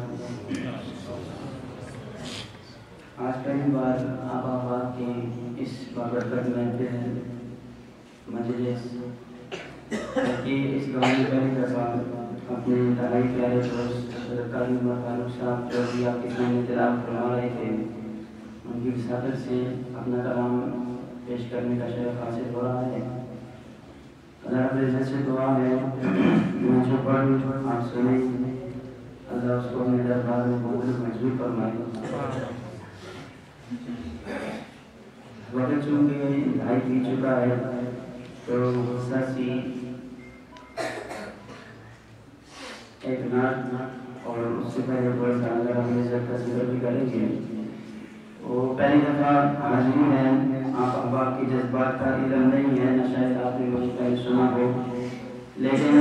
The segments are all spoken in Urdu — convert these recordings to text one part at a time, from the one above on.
آج پہلی بار آپ آباد کی اس بابرکت محفل مجلس کہ اس گاؤں میں پہلی دفعہ اپنے انتہائی پیارے دوست حضرت قاری عمر فاروق صاحب جو بھی آپ کے سامنے تلاوت فرما رہے تھے، ان کی وساطت سے اپنا کلام پیش کرنے کا شرف حاصل ہو رہا ہے۔ اللہ رب العزت سے دعا ہے میں جو پڑھ آپ سنیں، اللہ اس کو اپنے دربار میں قبول منظور فرمائے۔ وقت چونکہ انتہائی بید چکا ہے تو سی ایک نعت اور اس سے پہلے تھوڑا سا اللہ رب العزت کا ذکر بھی کریں گے۔ وہ پہلی دفعہ حاضری ہے، آپ احباب کی جذبات کا علم نہیں ہے، نہ شاید آپ نے مجھے پہلے سنا ہو، لیکن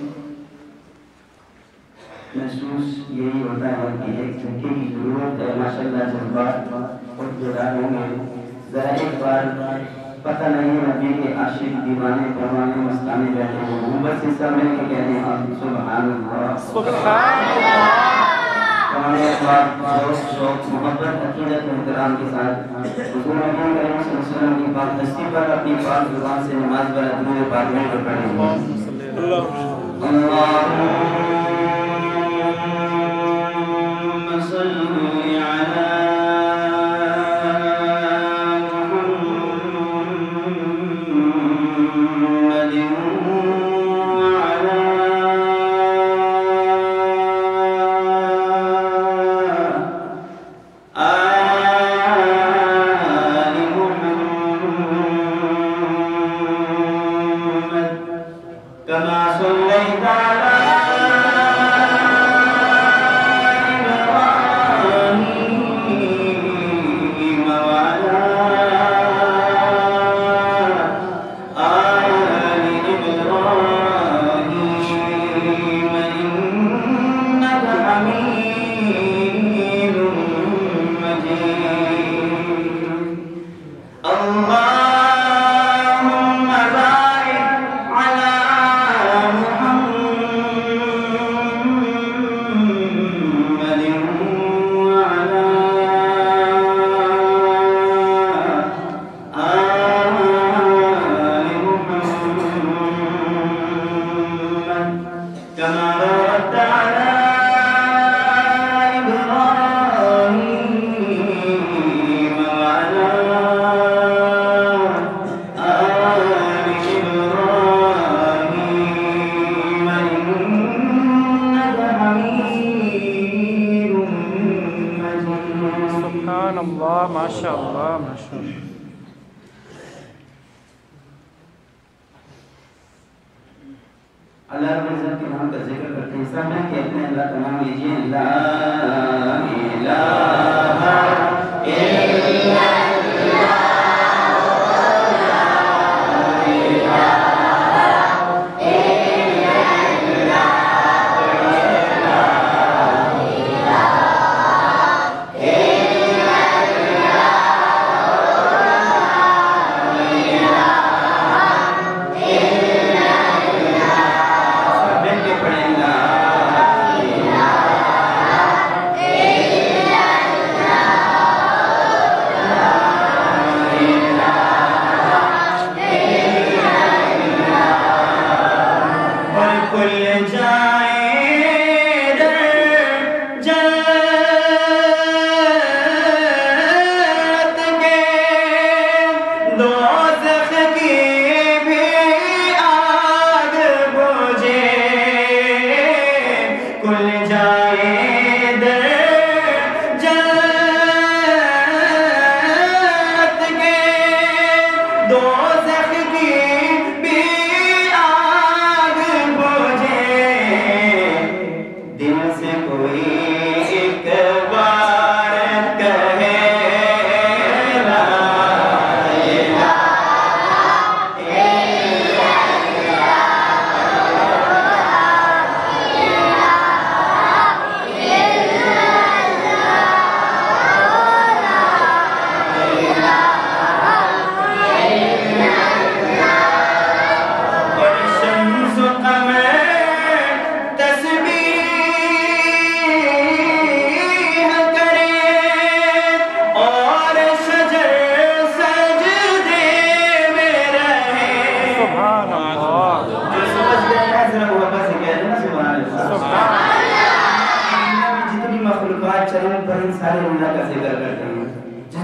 محسوس یہی ہوتا ہے کہ ایک جھٹکے کی ضرورت ہے۔ ماشاءاللہ جذبات خود جدا ہوں گے۔ ذرا ایک بار پتہ نہیں نبی کے عاشق دیوانے پروانے مستانے بیٹھے ہو، محبت سے سب مل کے کہتے ہیں سبحان اللہ سبحان اللہ۔ ہمارے اخلاق شوق محبت عقیدت احترام کے ساتھ حضور نبی کریم صلی اللہ علیہ وسلم کی پاک دستی پر اپنی پاک زبان سے نماز والا درود پاک میں پڑھیں گے۔ اللہم صلی علی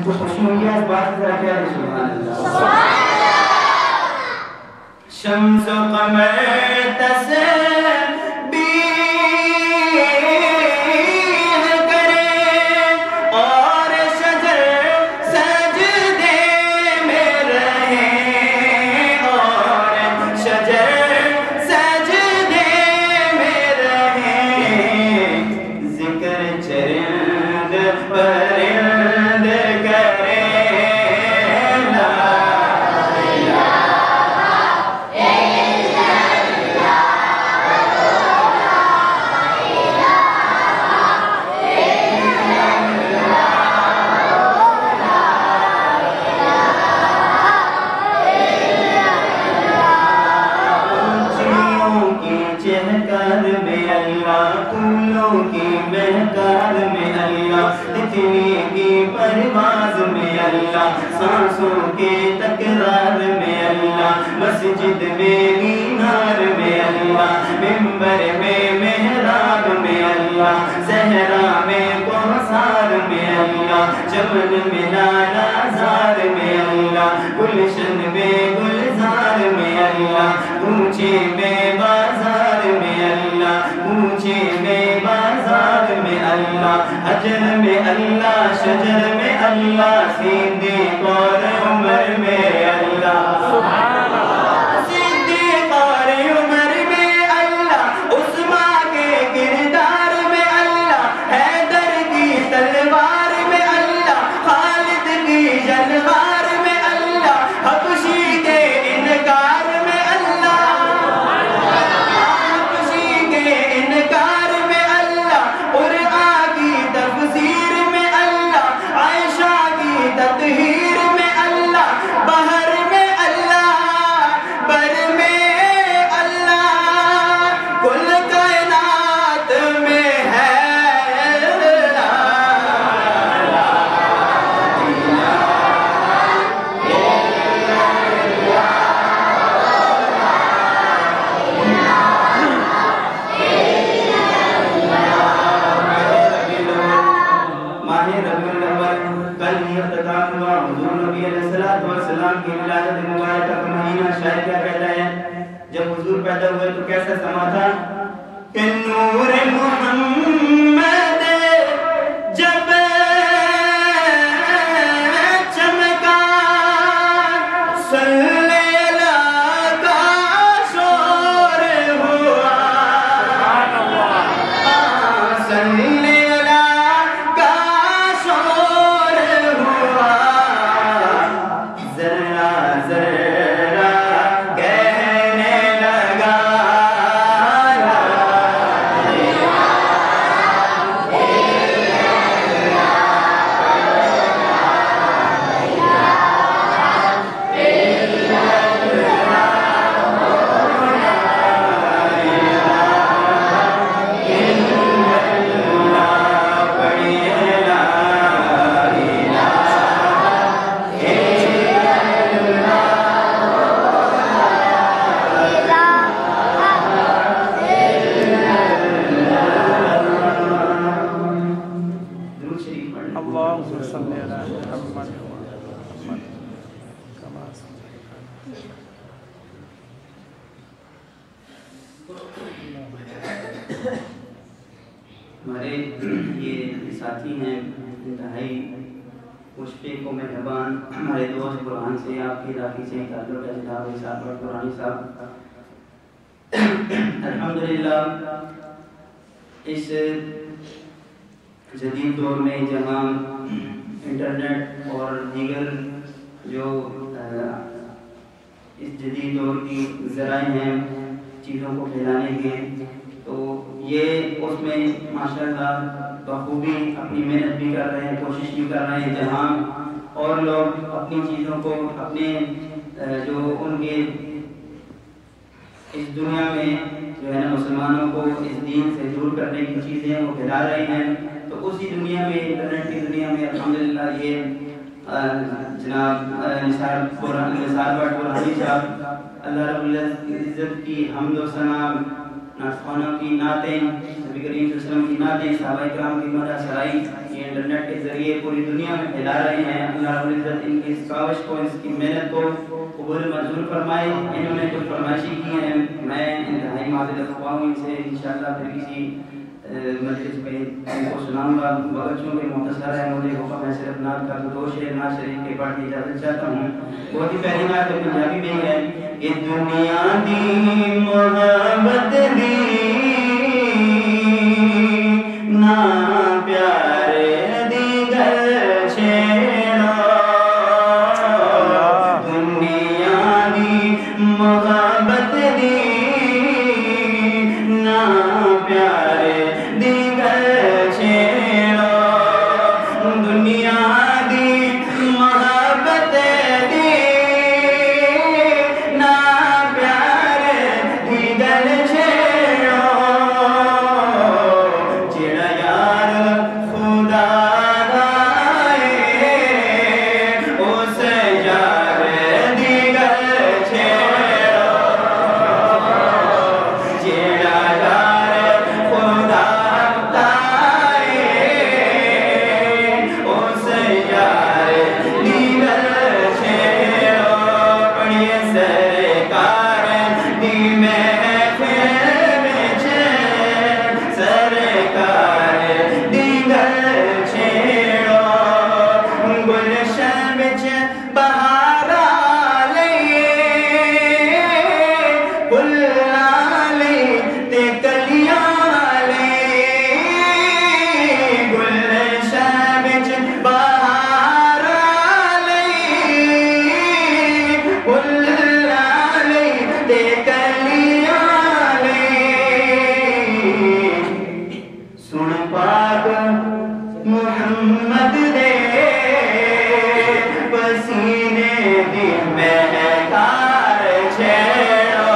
کو خوشی ہوئی ہے اس بات کی طرح کیا ہے سبحان اللہ شمس و قمر تسبیح کریں اور شجر سجدے میں رہیں اور شجر سجدے میں رہیں ذکر چرند پرند کریں پرواز میں اللہ سانسوں کے تکرار میں اللہ مسجد میں مینار میں اللہ منبر میں محراب میں اللہ صحرا میں کوثر میں اللہ چمن میں لالا زار میں اللہ گلشن میں گلزار میں اللہ کوچے میں بازار میں اللہ کوچے میں بازار میں اللہ حجر میں اللہ شجر میں اللہ صدیق اور عمر میں اللہ صدیق اور عمر میں اللہ عثمان کے کردار میں اللہ حیدر کی تلوار میں اللہ خالد کی جلوار میں اللہ حبشی کے انکار میں اللہ حبشی کے انکار میں اللہ قرآن کی تفسیر میں اللہ عائشہ کی تطہیر میں اللہ بحر میں اللہ بر میں اللہ کل کائنات میں ہے کی ولادت مبارکہ کا مہینہ شاید کیا کہتا ہے جب حضور پیدا ہوئے تو کیسا سما تھا کہ نور محمد جب چمکا صلی اللہ کا شور ہوا صلی اللہ کا شور ہوا ذرا ذرا کہنے لگا ہمارے یہ ساتھی ہیں انتہائی مشفق و مہربان ہمارے دوست قرآن سے آپ کے علاقے سے تعلق ہے جناب صاحب قرآنی صاحب الحمدللہ اس جدید دور میں جہاں انٹرنیٹ اور دیگر جو اس جدید دور کی ذرائع ہیں چیزوں کو پھیلانے کے تو یہ اس میں ماشاءاللہ بخوبی اپنی محنت بھی کر رہے ہیں کوشش بھی کر رہے ہیں جہاں اور لوگ اپنی چیزوں کو اپنے جو ان کے اس دنیا میں جو ہے نا مسلمانوں کو اس دین سے دور کرنے کی چیزیں وہ پھیلا رہے ہیں تو اسی دنیا میں انٹرنیٹ کی دنیا میں الحمدللہ یہ جناب نثار بٹ برہانی صاحب اللہ رب العزت کی حمد و ثنا نعتخوانوں کی نعتیں، نبی کریم صلی اللہ علیہ وسلم کی نعتیں، صحابہ کرام کی مدح سرائی یہ انٹرنیٹ کے ذریعے پوری دنیا میں پھیلا رہے ہیں۔ اللہ رب العزت ان کی اس کاوش کو، اس کی محنت کو قبول منظور فرمائے۔ انہوں نے جو فرمائشی کی ہیں میں انتہائی معذرت خواہ ہوں ان سے، انشاءاللہ پھر کسی مجلس میں ان کو سناؤں گا، مگر چونکہ مختصر ہے مجھے حکم ہے صرف نعت کا تو 2 شعر نعت شریف کے پڑھ کی اجازت چاہتا ہوں۔ بہت ہی پہلی نعت پنجابی میں ہے کہ دنیا دی محبت دی نا پیارے دیگر چھیڑو، دنیا دی محبت دی نا پیارے دیگر چھیڑو، دنیا دی محبت دی نا پیارے دیگر چھیڑو، جڑا یار خدا دائے اس یار دیگر چھیڑو، جڑا یار خدا دائے اس یار دیگر چھیڑو، پڑھیے سرکار دی محفل وچ سرکار دیگر چھیڑو، گلشن وچ بہار آلے پھلاں لئی تے کلیاں لئی، گلشن وچ بہار آلے پھلاں لئی تے کلیاں لئی، سن پاک محمد دے پسینے دی مہکار چھیڑو،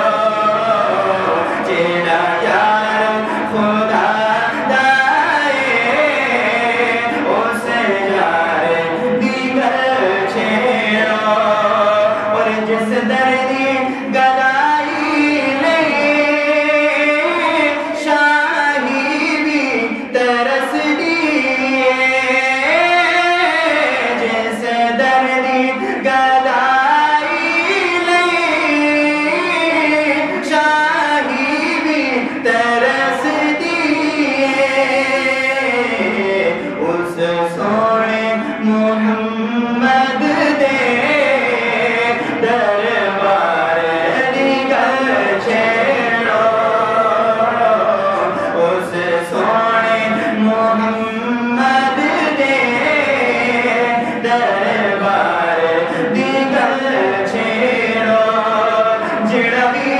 جڑا یار خدا دائے اس یار دیگر چھیڑو، اور جس دردی گدائی لئی شاہی بھی ترس دیئے، جس دردی گدائی لئی شاہی بھی ترس دیئے، اس سونے محمد دے دربار دیگر چھیڑو، اس سونے محمد دے دربار دیگر چھیڑو، جڑا بھی